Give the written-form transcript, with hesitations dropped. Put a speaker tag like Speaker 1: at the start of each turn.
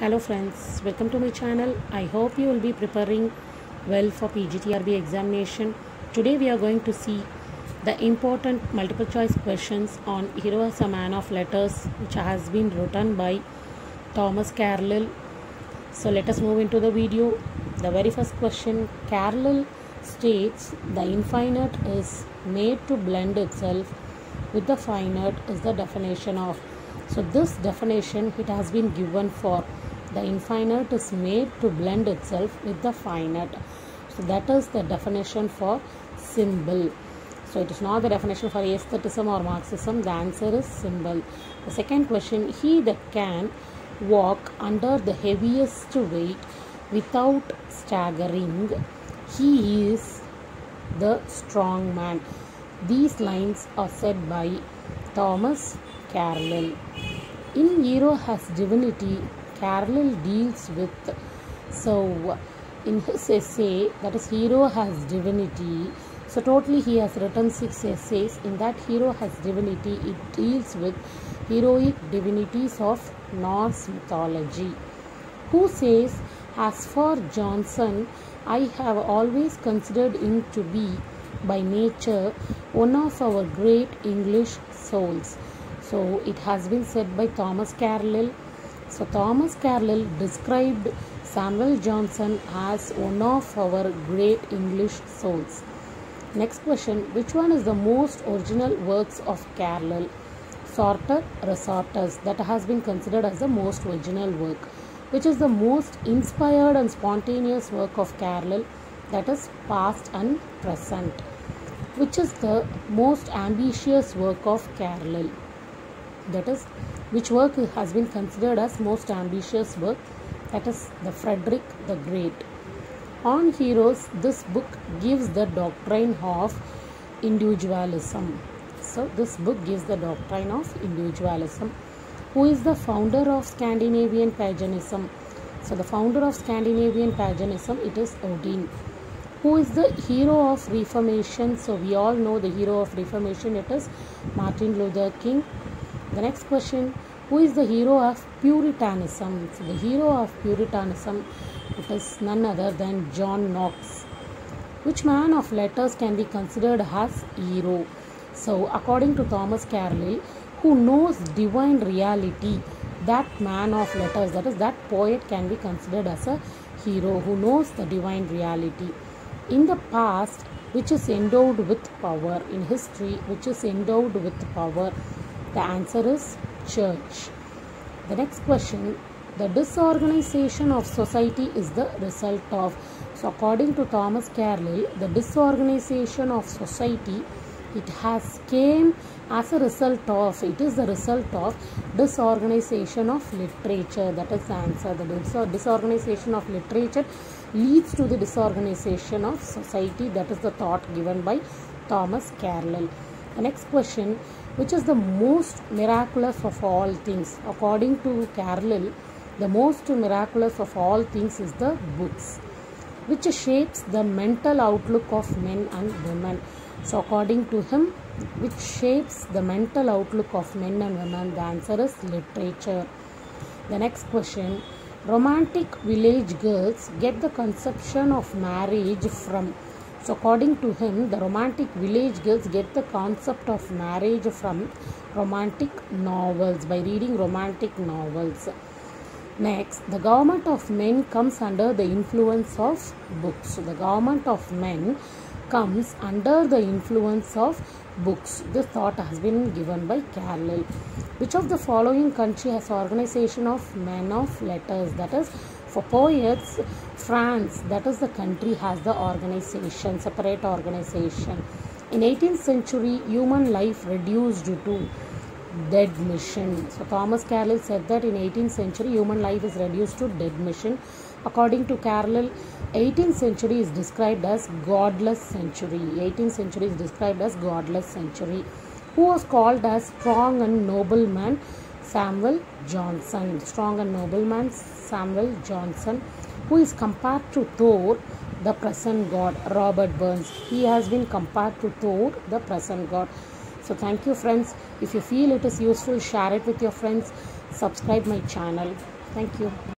Speaker 1: Hello friends, welcome to my channel. I hope you will be preparing well for PGTRB examination. Today we are going to see the important multiple choice questions on Hero as a Man of Letters, which has been written by Thomas Carlyle. So let us move into the video. The very first question, Carlyle states the infinite is made to blend itself with the finite is the definition of. So this definition it has been given for the infinite is made to blend itself with the finite. So that is the definition for symbol. So it is not the definition for aestheticism or Marxism. The answer is symbol. The second question, he that can walk under the heaviest weight without staggering, he is the strong man. These lines are said by Thomas Carlyle. In Hero as Divinity, Carlyle deals with, so in his essay, that is Hero as Divinity, so totally he has written 6 essays. In that Hero as Divinity, it deals with heroic divinities of Norse mythology. Who says, as for Johnson, I have always considered him to be by nature one of our great English souls. So it has been said by Thomas Carlyle. So Thomas Carlyle described Samuel Johnson as one of our great English souls. Next question, which one is the most original works of Carlyle? Sorter Resorters, that has been considered as the most original work. Which is the most inspired and spontaneous work of Carlyle? That is Past and Present. Which is the most ambitious work of Carlyle? That is, which work has been considered as most ambitious work? That is the Frederick the Great. On heroes, this book gives the doctrine of individualism. So this book gives the doctrine of individualism. Who is the founder of Scandinavian paganism? So the founder of Scandinavian paganism, it is Odin. Who is the hero of Reformation? So we all know the hero of Reformation, it is Martin Luther King. The next question, who is the hero of Puritanism? So the hero of Puritanism, it is none other than John Knox. Which man of letters can be considered as hero? So according to Thomas Carlyle, who knows divine reality, that man of letters, that is that poet, can be considered as a hero who knows the divine reality. In the past, which is endowed with power. In history, which is endowed with power. The answer is church. The next question, the disorganization of society is the result of. So according to Thomas Carlyle, the disorganization of society, it has came as a result of, it is the result of disorganization of literature. That is the answer. The disorganization of literature leads to the disorganization of society. That is the thought given by Thomas Carlyle. The next question, which is the most miraculous of all things? According to Carlyle, the most miraculous of all things is the books, which shapes the mental outlook of men and women. So according to him, which shapes the mental outlook of men and women? The answer is literature. The next question, romantic village girls get the conception of marriage from. So according to him, the romantic village girls get the concept of marriage from romantic novels, by reading romantic novels. Next, the government of men comes under the influence of books. So the government of men comes under the influence of books. This thought has been given by Carlyle. Which of the following country has organization of men of letters? That is, for poets, France, that is the country, has the organization, separate organization. In 18th century, human life reduced to dead mission. So Thomas Carlyle said that in 18th century, human life is reduced to dead mission. According to Carlyle, 18th century is described as godless century. 18th century is described as godless century. Who was called as strong and noble man? Samuel Johnson. Strong and noble man, Samuel Johnson. Who is compared to Thor, the present god? Robert Burns. He has been compared to Thor, the present god. So thank you friends. If you feel it is useful, share it with your friends. Subscribe my channel. Thank you.